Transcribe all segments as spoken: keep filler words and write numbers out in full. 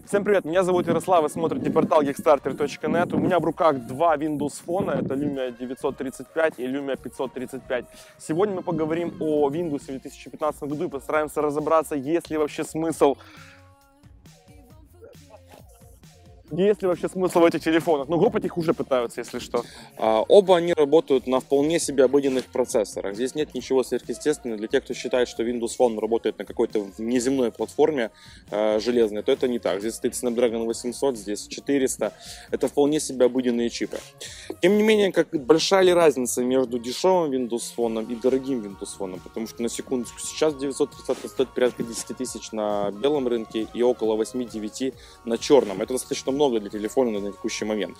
Всем привет, меня зовут Ярослав, вы смотрите портал гикстартер точка нет. У меня в руках два Windows фона, это Lumia девятьсот тридцать пять и Lumia пятьсот тридцать пять. Сегодня мы поговорим о Windows в две тысячи пятнадцатом году и постараемся разобраться, есть ли вообще смысл Есть ли вообще смысл в этих телефонах? Ну, гопать их уже пытаются, если что. А, оба они работают на вполне себе обыденных процессорах. Здесь нет ничего сверхъестественного. Для тех, кто считает, что Windows Phone работает на какой-то внеземной платформе э, железной, то это не так. Здесь стоит Snapdragon восемьсот, здесь четыреста. Это вполне себе обыденные чипы. Тем не менее, как большая ли разница между дешевым Windows Phone и дорогим Windows Phone? Потому что, на секундочку, сейчас девятьсот тридцать стоит порядка десять тысяч на белом рынке и около восемь-девять на черном. Это достаточно много для телефона на текущий момент.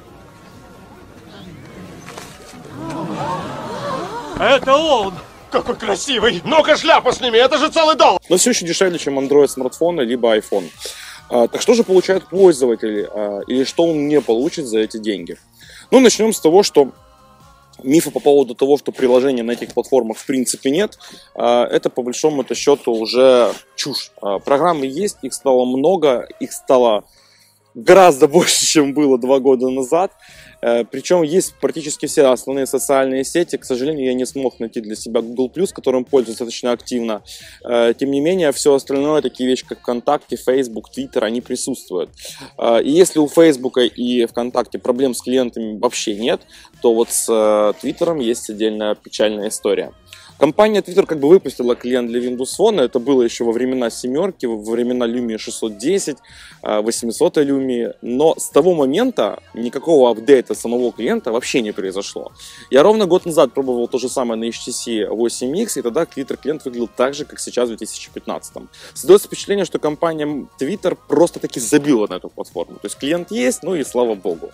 Это он! Какой красивый! Ну-ка шляпу сними, это же целый доллар! Но все еще дешевле, чем Android смартфоны, либо iPhone. А, так что же получают пользователи, а, или что он не получит за эти деньги? Ну, начнем с того, что мифа по поводу того, что приложений на этих платформах в принципе нет, это по большому счету уже чушь. Программы есть, их стало много, их стало гораздо больше, чем было два года назад. Причем есть практически все основные социальные сети. К сожалению, я не смог найти для себя Google плюс, которым пользуюсь достаточно активно. Тем не менее, все остальное, такие вещи, как ВКонтакте, Facebook, Twitter, они присутствуют. И если у Facebook и ВКонтакте проблем с клиентами вообще нет, то вот с Твиттером есть отдельная печальная история. Компания Twitter как бы выпустила клиент для Windows Phone, это было еще во времена семерки, во времена Lumia шестьсот десять, восемьсот Lumia, но с того момента никакого апдейта самого клиента вообще не произошло. Я ровно год назад пробовал то же самое на эйч ти си восемь икс, и тогда Twitter клиент выглядел так же, как сейчас в две тысячи пятнадцатом. Создается впечатление, что компания Twitter просто-таки забила на эту платформу, то есть клиент есть, ну и слава богу.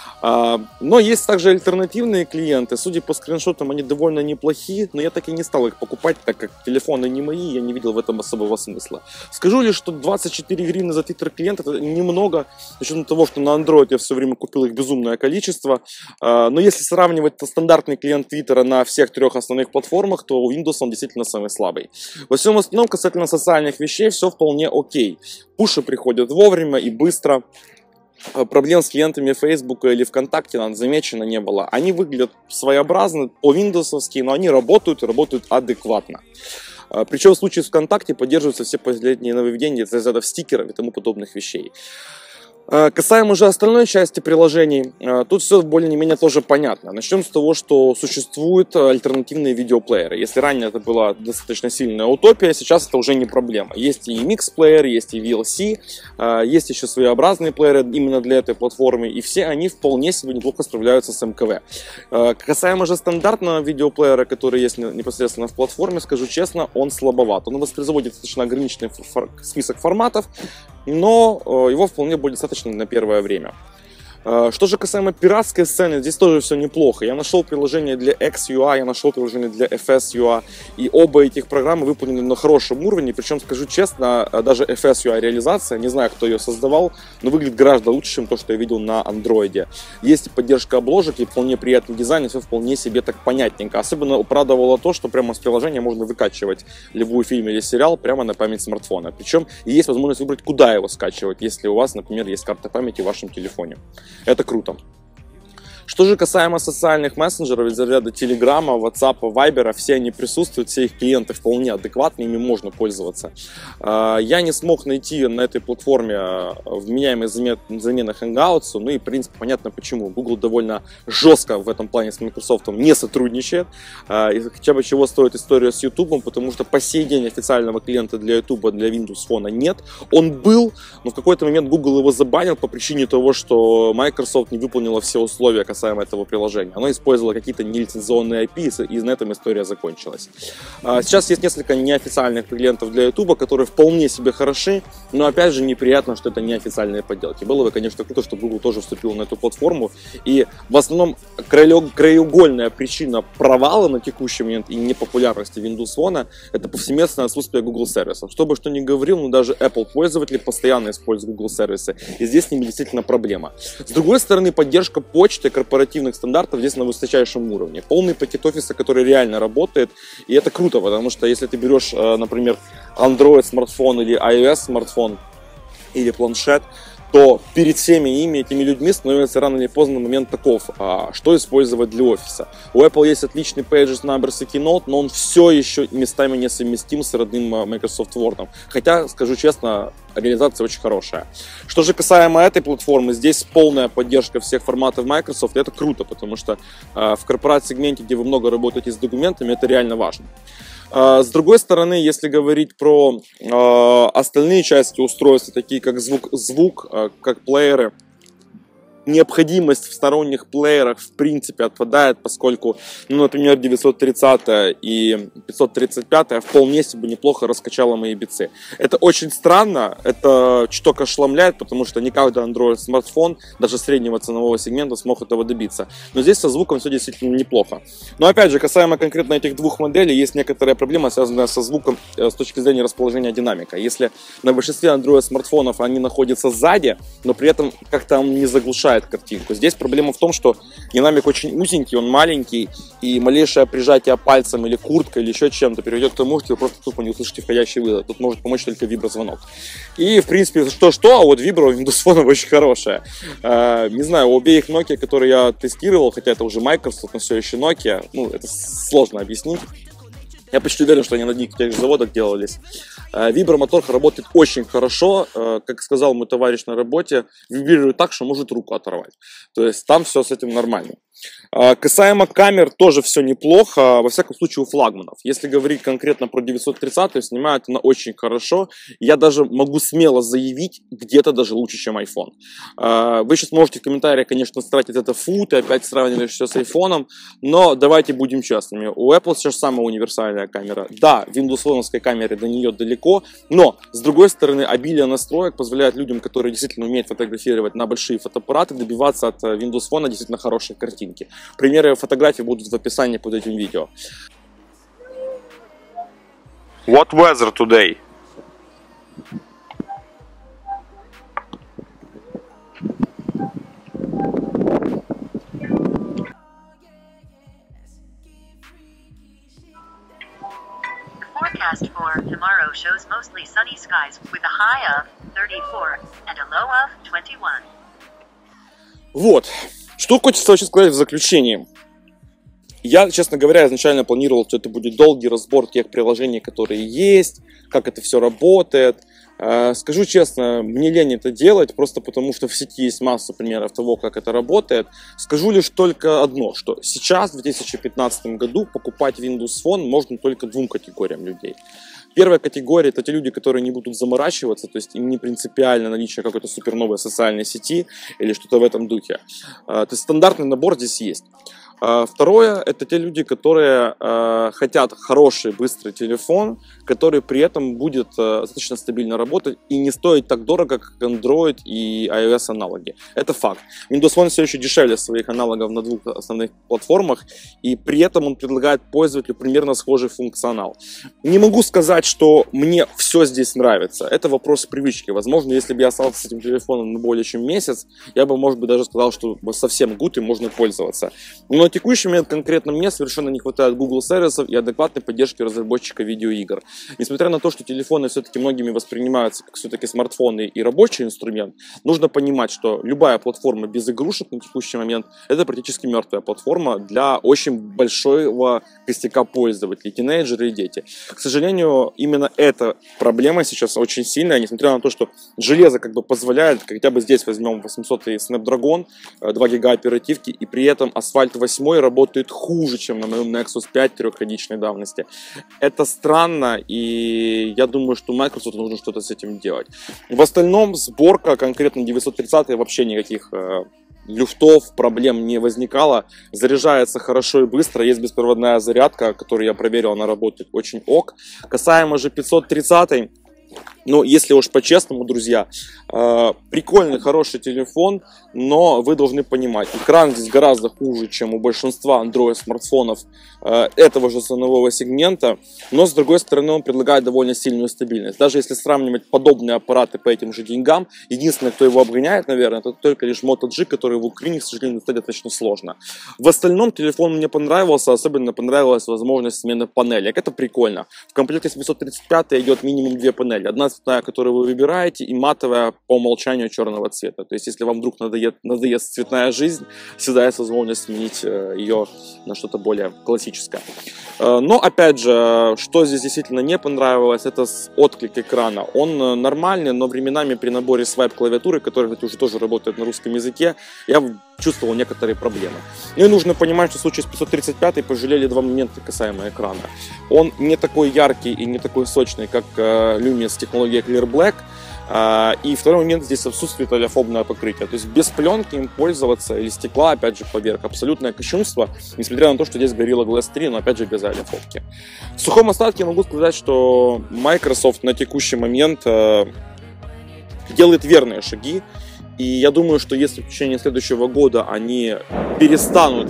Но есть также альтернативные клиенты, судя по скриншотам, они довольно неплохие, но я так и не стал их покупать, так как телефоны не мои, я не видел в этом особого смысла. Скажу лишь, что двадцать четыре гривны за Twitter клиент это немного, с учетом того, что на Android я все время купил их безумное количество, но если сравнивать стандартный клиент Twitter на всех трех основных платформах, то Windows он действительно самый слабый. Во всем остальном, касательно социальных вещей, все вполне окей. Пуши приходят вовремя и быстро. Проблем с клиентами Facebook или ВКонтакте нам замечено не было. Они выглядят своеобразно, по-виндовсовски, но они работают и работают адекватно. Причем в случае с ВКонтакте поддерживаются все последние нововведения из разряда стикеров и тому подобных вещей. Касаемо же остальной части приложений, тут все более-менее тоже понятно. Начнем с того, что существуют альтернативные видеоплееры. Если ранее это была достаточно сильная утопия, сейчас это уже не проблема. Есть и эм икс-плеер, есть и ви эл си, есть еще своеобразные плееры именно для этой платформы, и все они вполне себе неплохо справляются с эм ка вэ. Касаемо же стандартного видеоплеера, который есть непосредственно в платформе, скажу честно, он слабоват. Он воспроизводит достаточно ограниченный список форматов, но его вполне будет достаточно на первое время. Что же касаемо пиратской сцены, здесь тоже все неплохо. Я нашел приложение для икс ю ай, я нашел приложение для эф эс ю ай, и оба этих программы выполнены на хорошем уровне. Причем, скажу честно, даже эф эс ю ай реализация, не знаю, кто ее создавал, но выглядит гораздо лучше, чем то, что я видел на Android. Есть поддержка обложек и вполне приятный дизайн, и все вполне себе так понятненько. Особенно порадовало то, что прямо с приложения можно выкачивать любой фильм или сериал прямо на память смартфона. Причем есть возможность выбрать, куда его скачивать, если у вас, например, есть карта памяти в вашем телефоне. Это круто. Что же касаемо социальных мессенджеров из ряда Телеграма, Ватсапа, Вайбера, все они присутствуют, все их клиенты вполне адекватны, ими можно пользоваться. Я не смог найти на этой платформе вменяемые замены Hangouts, ну и в принципе понятно почему. Google довольно жестко в этом плане с Microsoft не сотрудничает. И хотя бы чего стоит история с YouTube, потому что по сей день официального клиента для YouTube, для Windows Phone нет. Он был, но в какой-то момент Google его забанил по причине того, что Microsoft не выполнила все условия касаемо этого приложения. Оно использовало какие-то нелицензионные ай пи, и на этом история закончилась. Сейчас есть несколько неофициальных клиентов для YouTube, которые вполне себе хороши, но опять же неприятно, что это неофициальные подделки. Было бы, конечно, круто, чтобы Google тоже вступил на эту платформу, и в основном краеугольная причина провала на текущий момент и непопулярности Windows Phone это повсеместное отсутствие Google сервисов. Что бы что ни говорил, но даже Apple пользователи постоянно используют Google сервисы, и здесь с ними действительно проблема. С другой стороны, поддержка почты, корпоративных стандартов здесь на высочайшем уровне. Полный пакет офиса, который реально работает, и это круто, потому что если ты берешь, например, Android смартфон или iOS смартфон, или планшет, то перед всеми ими, этими людьми становится рано или поздно момент таков, а, что использовать для офиса. У Apple есть отличный Pages, Numbers и Keynote, но он все еще местами несовместим с родным Microsoft Word. Хотя, скажу честно, реализация очень хорошая. Что же касаемо этой платформы, здесь полная поддержка всех форматов Microsoft, и это круто, потому что а, в корпорат-сегменте, где вы много работаете с документами, это реально важно. С другой стороны, если говорить про э, остальные части устройства, такие как звук, звук э, как плееры, необходимость в сторонних плеерах в принципе отпадает, поскольку, ну, например, девятьсот тридцать и пятьсот тридцать пять вполне себе неплохо раскачало мои бицы. Это очень странно, это чуток ошеломляет, потому что не каждый Android смартфон, даже среднего ценового сегмента, смог этого добиться. Но здесь со звуком все действительно неплохо. Но опять же, касаемо конкретно этих двух моделей, есть некоторая проблема, связанная со звуком с точки зрения расположения динамика. Если на большинстве Android смартфонов они находятся сзади, но при этом как-то он не заглушает картинку. Здесь проблема в том, что динамик очень узенький, он маленький, и малейшее прижатие пальцем или курткой или еще чем-то приведет к тому, что вы просто тупо не услышите входящий вызов. Тут может помочь только виброзвонок. И, в принципе, что-что, а вот вибро у Windows Phone очень хорошая. Э, не знаю, у обеих Nokia, которые я тестировал, хотя это уже Microsoft, но все еще Nokia, ну, это сложно объяснить. Я почти уверен, что они на одних и тех же заводах делались. Вибромотор работает очень хорошо. Как сказал мой товарищ на работе, вибрирует так, что может руку оторвать. То есть там все с этим нормально. Касаемо камер, тоже все неплохо, во всяком случае у флагманов. Если говорить конкретно про девятьсот тридцать, то снимает она очень хорошо. Я даже могу смело заявить, где-то даже лучше, чем iPhone. Вы сейчас можете в комментариях, конечно, стратить это фу, ты опять сравниваешь все с iPhone, но давайте будем честными. У Apple сейчас самая универсальная камера. Да, Windows Phone камере до нее далеко, но, с другой стороны, обилие настроек позволяет людям, которые действительно умеют фотографировать на большие фотоаппараты, добиваться от Windows Phone действительно хорошей картинки. Примеры фотографий будут в описании под этим видео. What weather today? Forecast for tomorrow shows mostly sunny skies with a high of thirty-four and a low of twenty-one. Вот. Что хочется вообще сказать в заключении. Я, честно говоря, изначально планировал, что это будет долгий разбор тех приложений, которые есть, как это все работает. Скажу честно, мне лень это делать, просто потому что в сети есть масса примеров того, как это работает. Скажу лишь только одно, что сейчас, в две тысячи пятнадцатом году, покупать Windows Phone можно только двум категориям людей. Первая категория — это те люди, которые не будут заморачиваться, то есть им не принципиально наличие какой-то суперновой социальной сети или что-то в этом духе. То есть стандартный набор здесь есть. Второе — это те люди, которые э, хотят хороший, быстрый телефон, который при этом будет э, достаточно стабильно работать и не стоит так дорого, как Android и iOS аналоги. Это факт. Windows Phone все еще дешевле своих аналогов на двух основных платформах, и при этом он предлагает пользователю примерно схожий функционал. Не могу сказать, что мне все здесь нравится. Это вопрос привычки. Возможно, если бы я остался с этим телефоном на более чем месяц, я бы, может быть, даже сказал, что совсем good и можно пользоваться. Но на текущий момент конкретно мне совершенно не хватает Google сервисов и адекватной поддержки разработчика видеоигр. Несмотря на то, что телефоны все-таки многими воспринимаются как все-таки смартфоны и рабочий инструмент, нужно понимать, что любая платформа без игрушек на текущий момент — это практически мертвая платформа для очень большого костяка пользователей, тинейджеры и дети. К сожалению, именно эта проблема сейчас очень сильная, несмотря на то, что железо как бы позволяет, хотя бы здесь возьмем восьмисотый Snapdragon, два гига оперативки, и при этом Asphalt восемь работает хуже, чем на моем Nexus пять трехгодичной давности. Это странно, и я думаю, что Microsoft нужно что-то с этим делать. В остальном сборка конкретно девятьсот тридцать вообще никаких э, люфтов, проблем не возникало. Заряжается хорошо и быстро, есть беспроводная зарядка, которую я проверил, она работает очень ок. Касаемо же пятьсот тридцать, ну, если уж по-честному, друзья, э, прикольный, хороший телефон, но вы должны понимать, экран здесь гораздо хуже, чем у большинства Android смартфонов э, этого же ценового сегмента, но, с другой стороны, он предлагает довольно сильную стабильность. Даже если сравнивать подобные аппараты по этим же деньгам, единственное, кто его обгоняет, наверное, это только лишь Moto G, который в Украине, к сожалению, достать достаточно сложно. В остальном телефон мне понравился, особенно понравилась возможность смены панелек. Это прикольно. В комплекте с пятьсот тридцать пять идет минимум две панели. Одна с цветная, которую вы выбираете, и матовая по умолчанию черного цвета. То есть, если вам вдруг надоест, надоест цветная жизнь, всегда есть возможность сменить ее на что-то более классическое. Но, опять же, что здесь действительно не понравилось, это отклик экрана. Он нормальный, но временами при наборе свайп-клавиатуры, которая, кстати, уже тоже работает на русском языке, я чувствовал некоторые проблемы. Ну и нужно понимать, что в случае с пятьсот тридцать пятой пожалели два момента касаемо экрана. Он не такой яркий и не такой сочный, как э, Lumia с технологией Clear Black. Uh, и второй момент, здесь отсутствует олеофобное покрытие. То есть без пленки им пользоваться, или стекла, опять же, поверх, абсолютное кощунство, несмотря на то, что здесь Gorilla Glass три, но опять же без олеофобки. В сухом остатке могу сказать, что Microsoft на текущий момент uh, делает верные шаги. И я думаю, что если в течение следующего года они перестанут...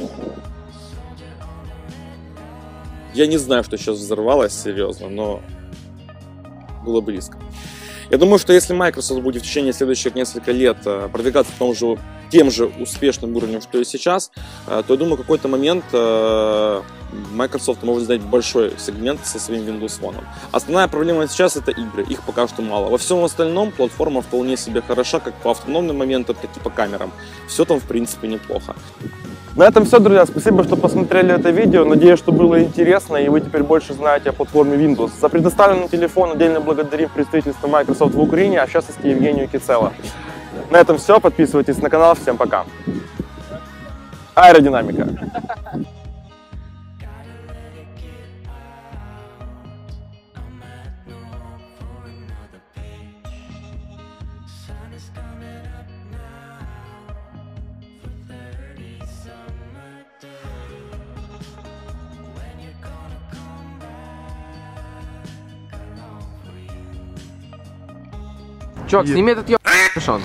Я не знаю, что сейчас взорвалось, серьезно, но было близко. Я думаю, что если Microsoft будет в течение следующих нескольких лет продвигаться в том же, тем же успешным уровнем, что и сейчас, то я думаю, в какой-то момент Microsoft может занять большой сегмент со своим Windows Phone. Основная проблема сейчас — это игры, их пока что мало. Во всем остальном платформа вполне себе хороша, как по автономным моментам, так и по камерам. Все там в принципе неплохо. На этом все, друзья. Спасибо, что посмотрели это видео. Надеюсь, что было интересно, и вы теперь больше знаете о платформе Windows. За предоставленный телефон отдельно благодарим представительство Microsoft в Украине, а в частности Евгению Кицело. На этом все. Подписывайтесь на канал. Всем пока. Аэродинамика. Чувак, сними этот ё... капюшон.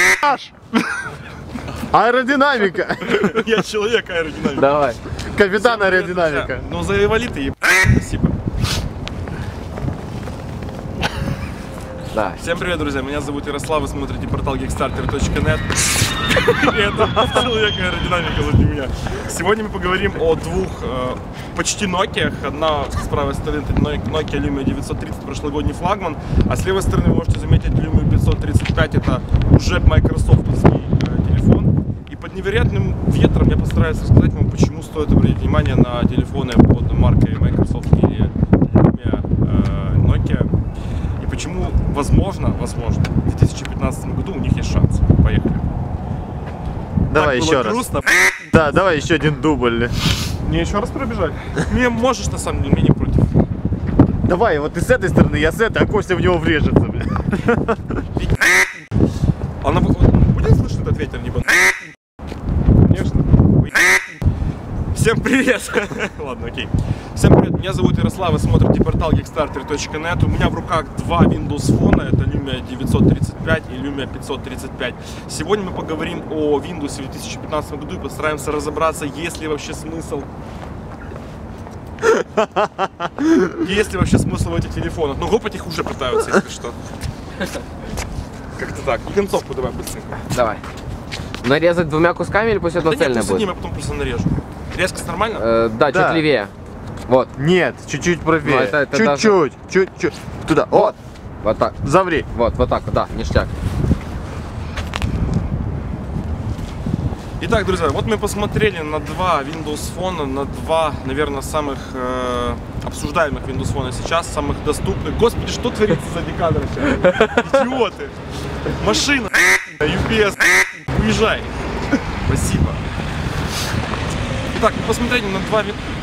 Аэродинамика. Я человек аэродинамика. Давай. Капитан аэродинамика. Ну завоевали ты, еб... Спасибо. Да. Всем привет, друзья. Меня зовут Ярослав. Вы смотрите портал гексстартер точка нет. Это человек аэродинамика за меня. Сегодня мы поговорим о двух э, почти Nokia. Одна с правой стороны это Nokia Lumia девятьсот тридцать, прошлогодний флагман, а с левой стороны вы можете заметить Lumia пятьсот тридцать пять. Это уже майкрософтовский э, телефон. И под невероятным ветром я постараюсь рассказать вам, почему стоит обратить внимание на телефоны под маркой Microsoft или Lumia э, Nokia. И почему, возможно, возможно, в две тысячи пятнадцатом году у них есть шанс. Поехали. Давай Так еще было раз. грустно. Да, давай еще один дубль. Мне еще раз пробежать? Мне можешь, на самом деле, мне не против. Давай, вот ты с этой стороны, я с этой, а Костя в него врежется, бля. Она будет слышно этот ветер, не Конечно. Всем привет! Ладно, окей. Всем привет, меня зовут Ярослав, вы смотрите портал гексстартер точка нет. У меня в руках два Windows Phone, это Lumia девятьсот тридцать пять и Lumia пятьсот тридцать пять. Сегодня мы поговорим о Windows в две тысячи пятнадцатом году и постараемся разобраться, есть ли вообще смысл... Есть ли вообще смысл в этих телефонах? Ну, гопать их уже пытаются, если что. Как-то так. И концовку давай быстренько. Давай. Нарезать двумя кусками или пусть одно Да нет, цельное ты с одним, будет? я потом просто нарежу. Резкость нормально? Э, да, Да. чуть левее. Вот. Нет, чуть-чуть правее. Ну, это- это Чуть-чуть, чуть-чуть. Туда, вот, Вот так. заври. Вот, вот так вот, да, ништяк. Итак, друзья, вот мы посмотрели на два Windows Phone, на два, наверное, самых э, обсуждаемых Windows Phone сейчас, самых доступных. Господи, что творится сзади кадра сейчас? Идиоты! Машина, ю пи эс, уезжай! Спасибо. Итак, мы посмотрели на два Windows...